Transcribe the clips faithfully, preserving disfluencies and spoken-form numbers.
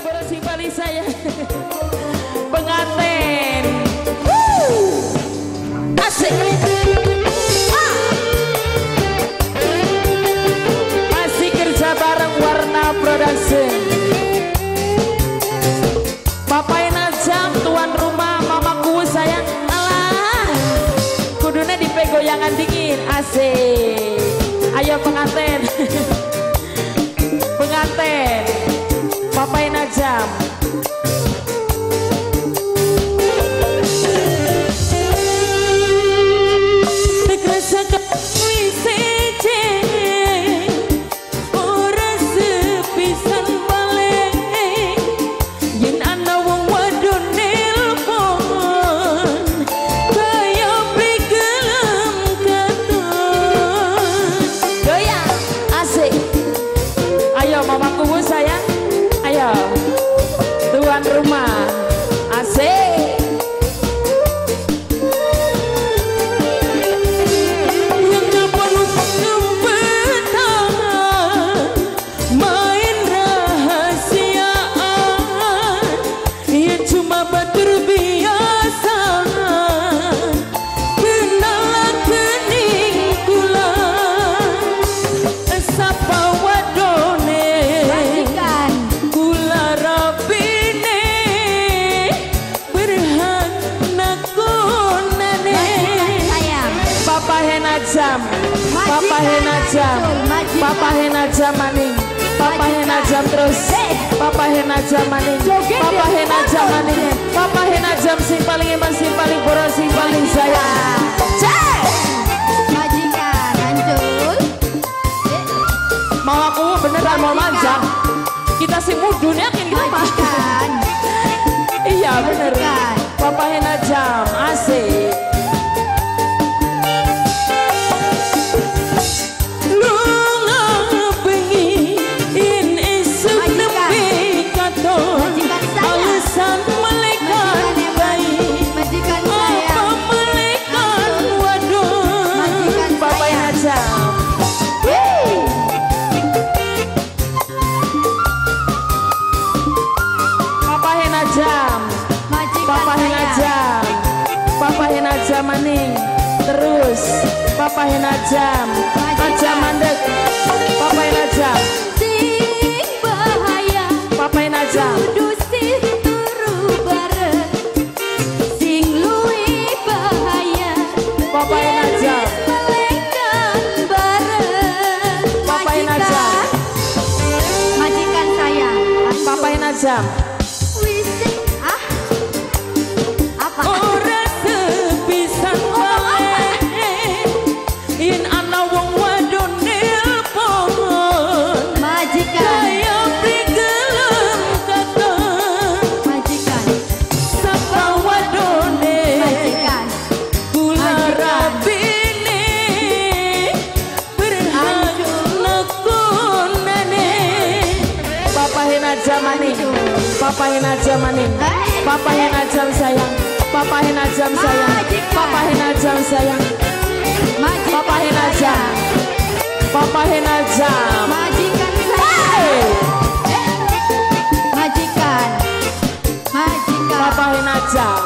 boros simpali saya. Pengantin. Woo! Asik. Ah! Masih kerja bareng Warna Production. Papai Najam, tuan rumah, mamaku sayang. Alah, kudunya di goyangan dingin. Asik. Ayo pengantin. Pengantin Papai Najam. Mamaku sayang, ayo tuan rumah, asik. Yang dapat bertahan, main rahasiaan, ya cuma batur biasa. Kenal kening kula, sapa Najam, Papa Henajam, Papa Henajam maning, Papa Henajam terus, Papa Henajam maning, Papa Henajam maning, Papa Henajam sing paling eman, sing paling boros, sing paling sayang. Majikan, hancur. Mau aku beneran mau manjang, kita sing mudun yakin kita mah. Iya bener, Papa Henajam asik. Papa Henajam, Papa Henajam maning, terus Papa Henajam, Najam mandek, Papa Henajam, sing bahaya, Papa Henajam, dudusin turu bareng, sing luwih bahaya, Papa Henajam, melekan bareng, Papa Henajam, majikan saya, Papa Henajam. Papa Henajam maning, Papa Henajam sayang, Papa Henajam sayang, Papa Henajam sayang, Papa Henajam, Papa Henajam, majikan saya, majikan, majikan, Papa Henajam,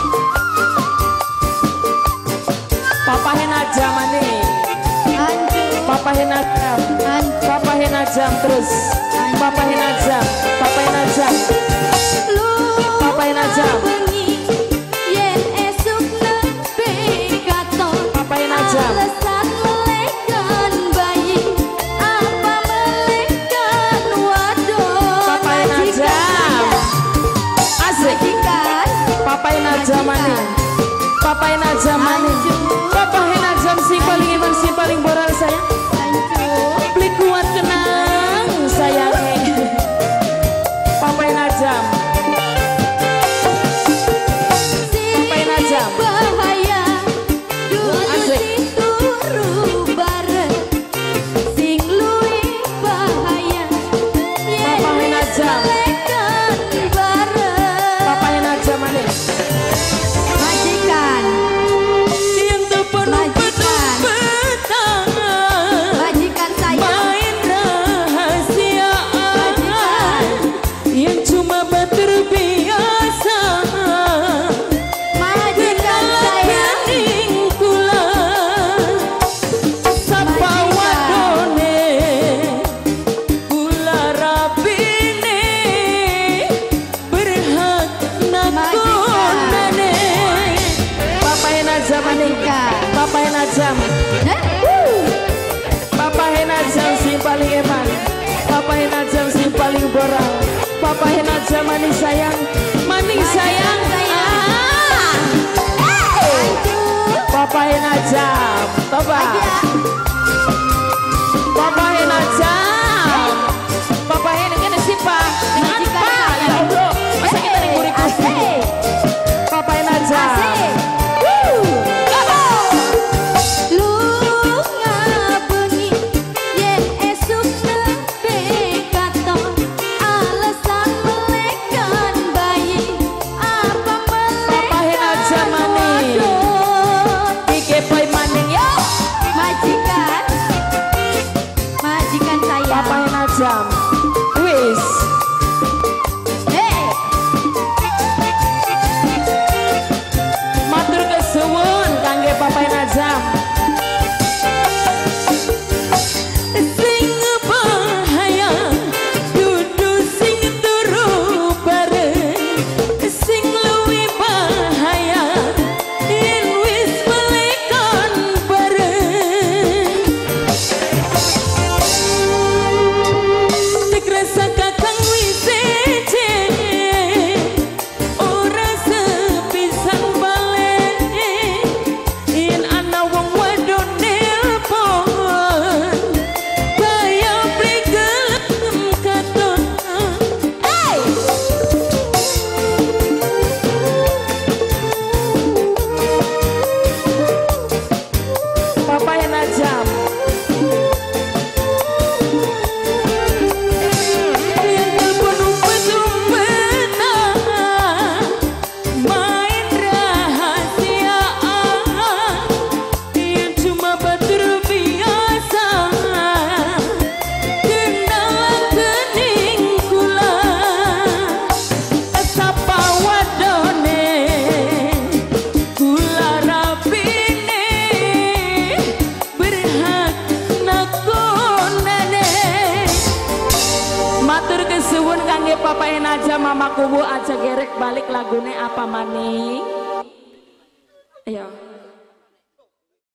Papa Henajam maning, Papa Henajam, Papa Henajam terus, Papa Henajam, Papa Henajam, Papa Henajam, yen esuk nembe katon, Papa Henajam, alasan melekan bayi, apa melekan wadon, Papa Henajam, asik, Papa Henajam maning, Papa Henajam maning, Papa Henajam si paling iman si paling boral sayang, beli kuat kenang sayang. Papa Henaja maning sayang, maning sayang. Ah. Papa Henaja, Papa. Papa Henaja. Papa Henaja siapa? Dengan apa? Ya Allah, masa kita nih gurih kasih. Papa Henaja. Jam wis hey matur kesuwun kangge Papa Najam sing bahaya dudu sing turu bareng sing luwih bahaya yen wis melekon bareng rasa kakang wiseje ora sepisan balik yen ana wong wadon nelpon kaya plegem katon hey Papa Najam matur kesuwun kangge Papa Henaja Mama Kubu aja gerek balik lagune apa maning. Ayo.